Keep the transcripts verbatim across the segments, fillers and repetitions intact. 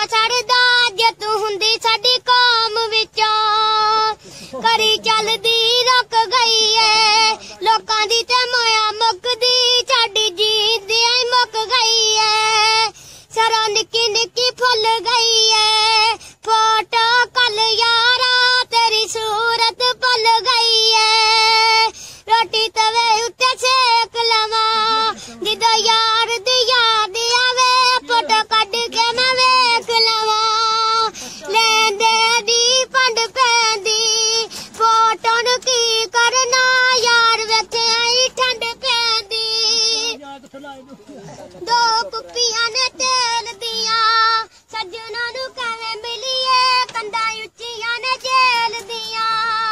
सड़दा जे तू हुंदी साडी कौम विचों करी चलदी रुक गई है लोकां दी ते मोया मुकदी साडी जीत आई मुक गई है सरा निक्की निक्की फुल गई है फोटो कल यारा तेरी सूरत भुल गई है रोटी तवे उत्ते सेक लवा जिदो यार दी याद आवे फोटो कड के मैं वेख लवा लेंदे दी पंड पैंदी फोटो नु की करना यार वेखे आई ठंड पैंदी दो कुप्पियां ने तेल दिया सजना नु कवे मिलिए कंधा उच्चियां ने जेल दिया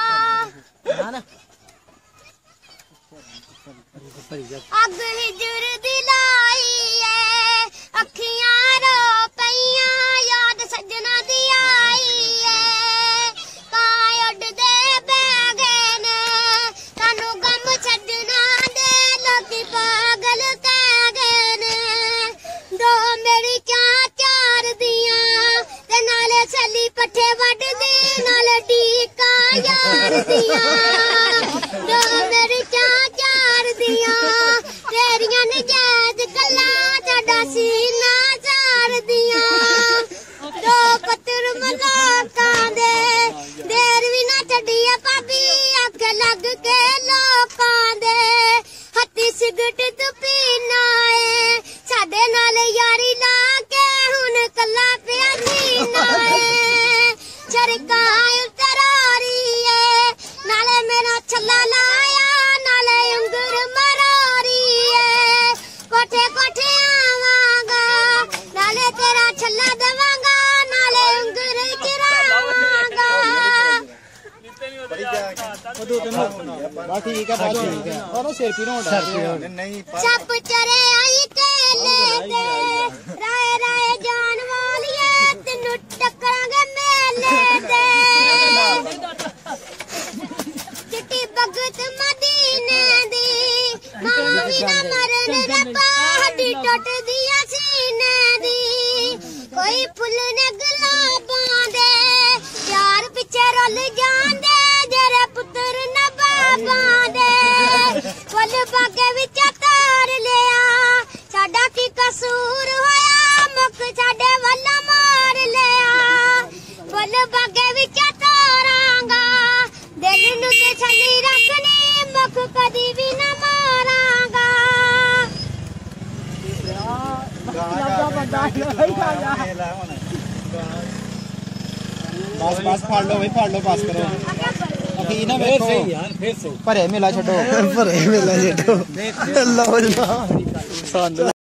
अग हिजर दिलाई है अखियां रो पईयां याद सजना दी आई है कां उड़दे बैगन सानू गम छड्डना दे लोकी पागल कह गए दो मेरी चां चार दियां ते नाले सली पट्ठे वड्डदी नाले टीका यार दियां दो मेरी चां चार दियां तेरियां नजायज गल्लां साडा सीना चार दियां दो पत्थर मलाकां दे देर भी ना छड्डिया भाभी अख लग के लोकां दे हत्ती सिगट तू पीना है साडे नाल यारी ला के हुण कल्ला पिया जीना है चरका उतरारी है नाले मेरा छल्ला लाया नाले अंगूर मरारी है कोठे कोठे आवांगा नाले तेरा छल्ला दवांगा नाले अंगूर चरावांगा ठीक है ठीक है और सिर पीर होंदा नहीं सब चरे आई केले ते राए राए जान वालिए तेनू टकरांगे मेले ते चिट्टी भगत मदीने दी मां भी ना मरन रब्बा हड्डी टुट दिया सीने दी कोई फुल ने गुलाबां दे प्यार पिछे रुल जांदे जेरे पुत्तर न बाबां दे फुल बागे विच तार लिया साडा की कसूर होया मुख साडे वल मार लिया फुल बागे विच तारांगा दिल नु ते छली रखनी मुख कदी भी न मारांगा बस बस फाड़ लो भाई फाड़ लो पास करो अखी ना देखो यार फिर से भरे मेला छड्डो भरे मेला छड्डो लो ना